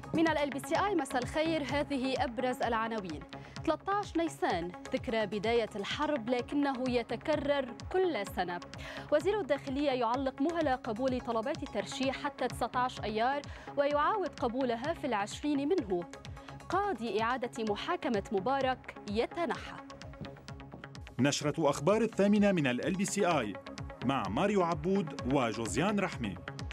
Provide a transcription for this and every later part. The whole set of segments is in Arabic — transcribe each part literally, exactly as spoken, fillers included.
من ال بي سي آي مساء الخير، هذه أبرز العناوين. ثلاثة عشر نيسان ذكرى بداية الحرب لكنه يتكرر كل سنة. وزير الداخلية يعلق مهلة قبول طلبات الترشيح حتى تسعة عشر أيار ويعاود قبولها في العشرين منه. قاضي إعادة محاكمة مبارك يتنحى. نشرة أخبار الثامنة من ال بي سي آي مع ماريو عبود وجوزيان رحمي.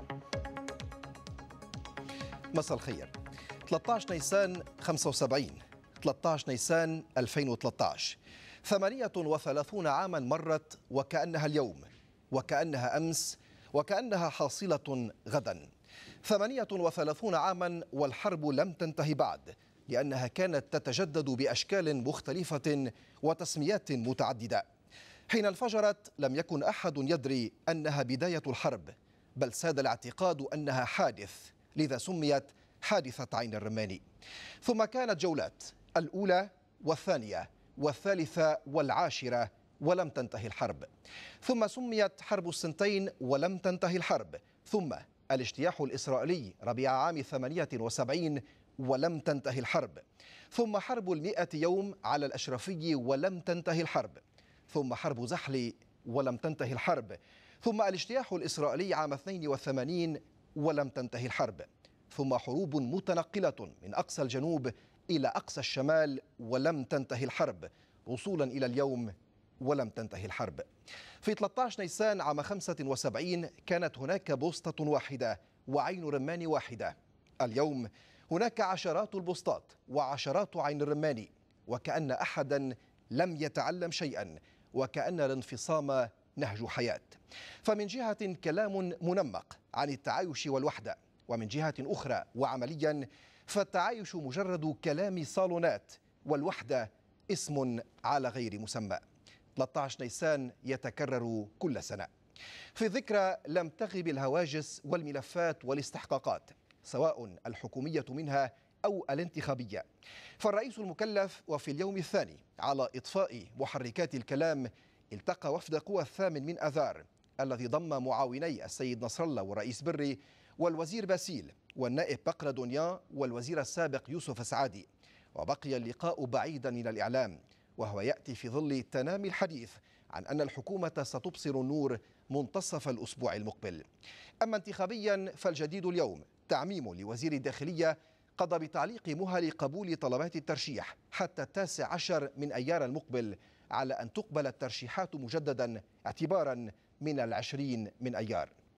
مساء الخير. ثلاثة عشر نيسان خمسة وسبعين، ثلاثة عشر نيسان ألفين وثلاثة عشر، ثمانية وثلاثين عاما مرت وكأنها اليوم، وكأنها أمس، وكأنها حاصلة غدا. ثمانية وثلاثين عاما والحرب لم تنتهي بعد، لأنها كانت تتجدد بأشكال مختلفة وتسميات متعددة. حين انفجرت لم يكن أحد يدري أنها بداية الحرب، بل ساد الاعتقاد أنها حادث، لذا سميت حادثة عين الرماني. ثم كانت جولات، الأولى والثانية والثالثة والعاشرة، ولم تنتهي الحرب. ثم سميت حرب السنتين ولم تنتهي الحرب. ثم الاجتياح الإسرائيلي ربيع عام ثمانية وسبعين ولم تنتهي الحرب. ثم حرب المئة يوم على الأشرفي ولم تنتهي الحرب. ثم حرب زحل ولم تنتهي الحرب. ثم الاجتياح الإسرائيلي عام اثنين وثمانين ولم تنتهي الحرب. ثم حروب متنقلة من أقصى الجنوب إلى أقصى الشمال ولم تنتهي الحرب، وصولا إلى اليوم ولم تنتهي الحرب. في ثلاثة عشر نيسان عام خمسة وسبعين كانت هناك بوسطة واحدة وعين رمان واحدة. اليوم هناك عشرات البسطات وعشرات عين الرمان، وكأن أحدا لم يتعلم شيئا، وكأن الانفصام نهج حياة. فمن جهة كلام منمق عن التعايش والوحدة، ومن جهة أخرى وعمليا فالتعايش مجرد كلام صالونات، والوحدة اسم على غير مسمى. ثلاثة عشر نيسان يتكرر كل سنة. في الذكرى لم تغب الهواجس والملفات والاستحقاقات، سواء الحكومية منها أو الانتخابية. فالرئيس المكلف وفي اليوم الثاني على إطفاء محركات الكلام التقى وفد قوى الثامن من أذار، الذي ضم معاوني السيد نصر الله والرئيس بري والوزير باسيل والنائب بقرة دنيا والوزير السابق يوسف سعادي. وبقي اللقاء بعيدا من الإعلام، وهو يأتي في ظل تنامي الحديث عن أن الحكومة ستبصر النور منتصف الأسبوع المقبل. أما انتخابيا فالجديد اليوم تعميم لوزير الداخلية قضى بتعليق مهل قبول طلبات الترشيح حتى التاسع عشر من أيار المقبل، على أن تقبل الترشيحات مجددا اعتبارا من العشرين من أيار.